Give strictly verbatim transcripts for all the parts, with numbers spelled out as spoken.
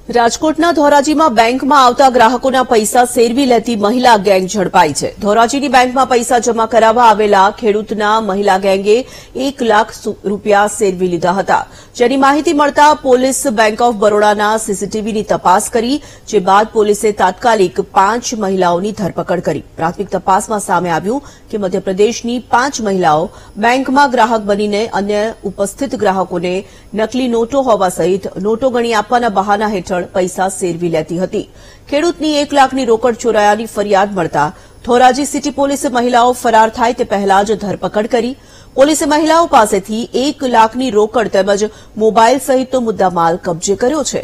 રાજકોટના ધોરાજીમાં બેંકમાં આવતા ગ્રાહકોના પૈસા સેરવી લેતી મહિલા ગેંગ ઝડપાઈ છે। ધોરાજીની બેંકમાં પૈસા જમા કરાવવા આવેલા ખેડૂતના મહિલા ગેંગે એક લાખ રૂપિયા સેરવી લીધા હતા, જેની માહિતી મળતા પોલીસ બેંક ઓફ બરોડાના સીસીટીવીની તપાસ કરી, જે બાદ પોલીસે તાત્કાલિક પાંચ મહિલાઓની ધરપકડ કરી। પ્રાથમિક તપાસમાં સામે આવ્યું કે મધ્યપ્રદેશની પાંચ મહિલાઓ બેંકમાં ગ્રાહક બનીને અન્ય ઉપસ્થિત ગ્રાહકોને નકલી નોટો હોવા સહિત નોટો ગણી આપવાના બહાના હેઠળ પૈસા સેરવી લેતી હતી। ખેડૂતની એક લાખની રોકડ ચોરાયાની ફરિયાદ મળતા ધોરાજી સિટી પોલીસે મહિલાઓ ફરાર થાય તે પહેલા જ ધરપકડ કરી। પોલીસે મહિલાઓ પાસેથી એક લાખની રોકડ તેમજ મોબાઈલ સહિતનો મુદ્દામાલ કબજે કર્યો છે।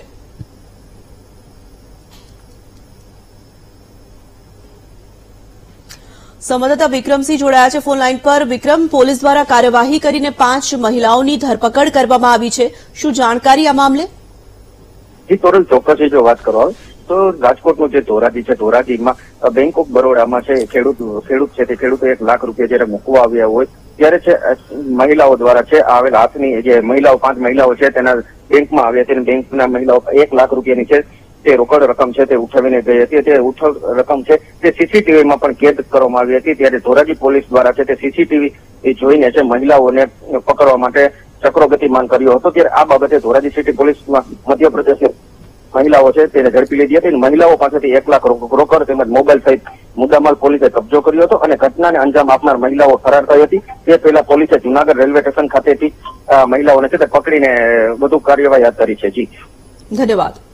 સંવાદદાતા વિક્રમસિંહ જોડાયા છે ફોન લાઈન પર। વિક્રમ, પોલીસ દ્વારા કાર્યવાહી કરીને પાંચ મહિલાઓની ધરપકડ કરવામાં આવી છે, શું જાણકારી આ મામલે? જી તોરલ, ચોક્કસ જો વાત કરવા તો રાજકોટનું જે ધોરાજી છે, ધોરાજીમાં બેંક ઓફ બરોડામાં છે ખેડૂત ખેડૂત છે તે ખેડૂતો એક લાખ રૂપિયા જયારે મૂકવા આવ્યા હોય ત્યારે છે મહિલાઓ દ્વારા છે આવેલ હાથની જે મહિલાઓ પાંચ મહિલાઓ છે તેના બેંકમાં આવ્યા છે, બેંકના મહિલાઓ એક લાખ રૂપિયાની છે તે રોકડ રકમ છે તે ઉઠાવીને ગઈ હતી। તે ઉઠાવ રકમ છે તે સીસીટીવીમાં પણ કેદ કરવામાં આવી હતી, ત્યારે ધોરાજી પોલીસ દ્વારા છે તે સીસીટીવી જોઈને છે મહિલાઓને પકડવા માટે ચક્રો ગતિમાન કર્યો હતો। ત્યારે આ બાબતે ધોરાજી સિટી પોલીસમાં મધ્યપ્રદેશ મહિલાઓ છે તેને ઝડપી લીધી હતી। મહિલાઓ પાસેથી એક લાખ રોકડ તેમજ મોબાઈલ સહિત મુદ્દામાલ પોલીસે કબજો કર્યો હતો અને ઘટનાને અંજામ આપનાર મહિલાઓ ફરાર થઈ હતી। તે પહેલા પોલીસે જુનાગઢ રેલવે સ્ટેશન ખાતેથી મહિલાઓને છે તે પકડીને વધુ કાર્યવાહી હાથ ધરી છે। જી ધન્યવાદ।